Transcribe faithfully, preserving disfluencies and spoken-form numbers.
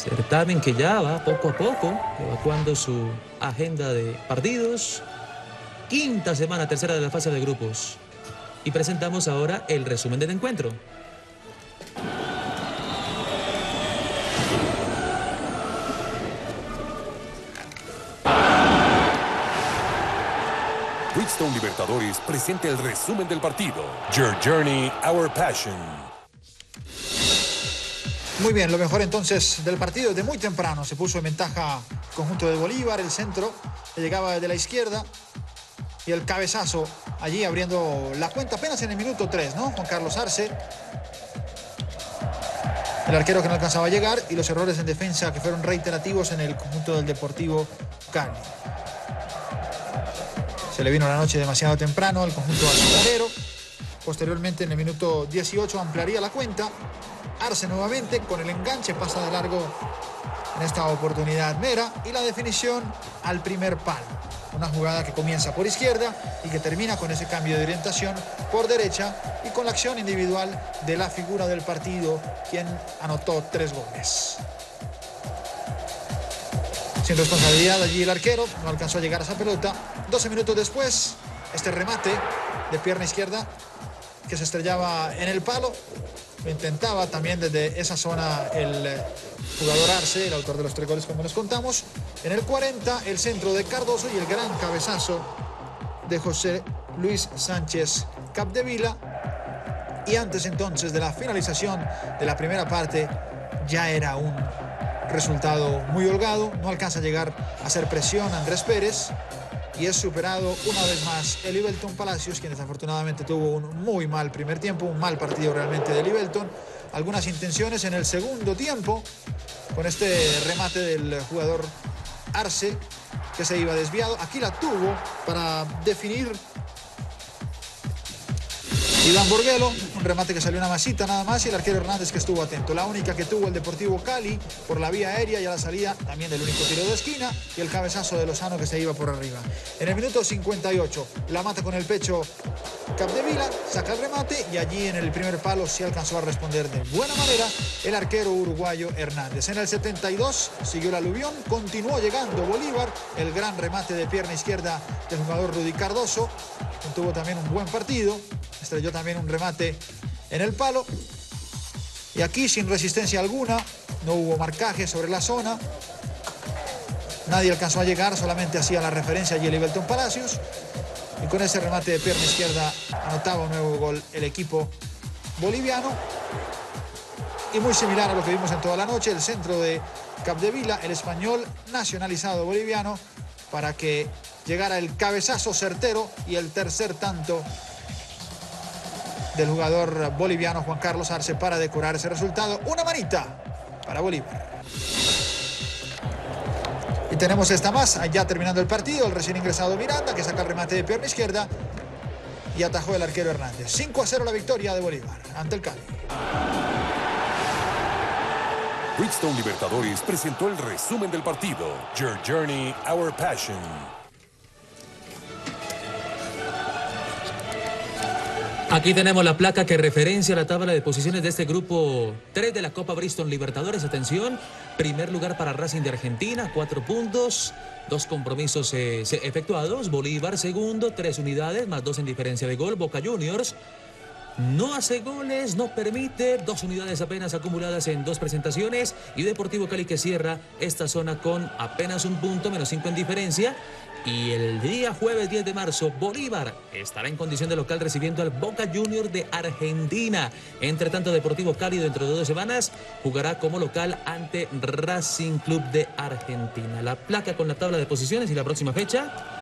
Certamen que ya va poco a poco evacuando su agenda de partidos. Quinta semana, tercera de la fase de grupos. Y presentamos ahora el resumen del encuentro. Bridgestone Libertadores presenta el resumen del partido. Your Journey, Our Passion. Muy bien, lo mejor entonces del partido. De muy temprano se puso en ventaja el conjunto de Bolívar, el centro que llegaba desde la izquierda y el cabezazo allí abriendo la cuenta apenas en el minuto tres, ¿no? Juan Carlos Arce, el arquero que no alcanzaba a llegar, y los errores en defensa que fueron reiterativos en el conjunto del Deportivo Cali. Se le vino la noche demasiado temprano al conjunto azucarero. Posteriormente, en el minuto dieciocho, ampliaría la cuenta. Arce nuevamente con el enganche, pasa de largo en esta oportunidad Mera, y la definición al primer palo. Una jugada que comienza por izquierda y que termina con ese cambio de orientación por derecha y con la acción individual de la figura del partido, quien anotó tres goles. Sin responsabilidad allí el arquero, no alcanzó a llegar a esa pelota. doce minutos después, este remate de pierna izquierda que se estrellaba en el palo. Lo intentaba también desde esa zona el jugador Arce, el autor de los tres goles, como nos contamos. En el cuarenta, el centro de Cardoso y el gran cabezazo de José Luis Sánchez Capdevila. Y antes entonces de la finalización de la primera parte, ya era un resultado muy holgado. No alcanza a llegar a hacer presión Andrés Pérez. Y es superado una vez más el Livelton Palacios, quien desafortunadamente tuvo un muy mal primer tiempo, un mal partido realmente de Livelton. Algunas intenciones en el segundo tiempo, con este remate del jugador Arce, que se iba desviado. Aquí la tuvo para definir Iván Borguelo, un remate que salió una masita nada más, y el arquero Hernández que estuvo atento. La única que tuvo el Deportivo Cali por la vía aérea y a la salida también del único tiro de esquina, y el cabezazo de Lozano que se iba por arriba. En el minuto cincuenta y ocho la mata con el pecho Capdevila, saca el remate y allí en el primer palo sí alcanzó a responder de buena manera el arquero uruguayo Hernández. En el setenta y dos siguió el aluvión, continuó llegando Bolívar, el gran remate de pierna izquierda del jugador Rudy Cardoso, tuvo también un buen partido. Estrelló también un remate en el palo. Y aquí sin resistencia alguna, no hubo marcaje sobre la zona. Nadie alcanzó a llegar, solamente hacía la referencia allí el Livelton Palacios. Y con ese remate de pierna izquierda anotaba un nuevo gol el equipo boliviano. Y muy similar a lo que vimos en toda la noche, el centro de Capdevila, el español nacionalizado boliviano, para que llegara el cabezazo certero y el tercer tanto del jugador boliviano Juan Carlos Arce para decorar ese resultado. Una manita para Bolívar. Y tenemos esta más, allá terminando el partido, el recién ingresado Miranda, que saca el remate de pierna izquierda y atajó el arquero Hernández. cinco a cero la victoria de Bolívar ante el Cali. Bridgestone Libertadores presentó el resumen del partido. Your Journey, Our Passion. Aquí tenemos la placa que referencia la tabla de posiciones de este grupo tres de la Copa Bridgestone Libertadores. Atención, primer lugar para Racing de Argentina, cuatro puntos, dos compromisos eh, efectuados. Bolívar segundo, tres unidades, más dos en diferencia de gol. Boca Juniors no hace goles, no permite, dos unidades apenas acumuladas en dos presentaciones. Y Deportivo Cali que cierra esta zona con apenas un punto, menos cinco en diferencia. Y el día jueves diez de marzo, Bolívar estará en condición de local recibiendo al Boca Juniors de Argentina. Entre tanto, Deportivo Cali dentro de dos semanas jugará como local ante Racing Club de Argentina. La placa con la tabla de posiciones y la próxima fecha.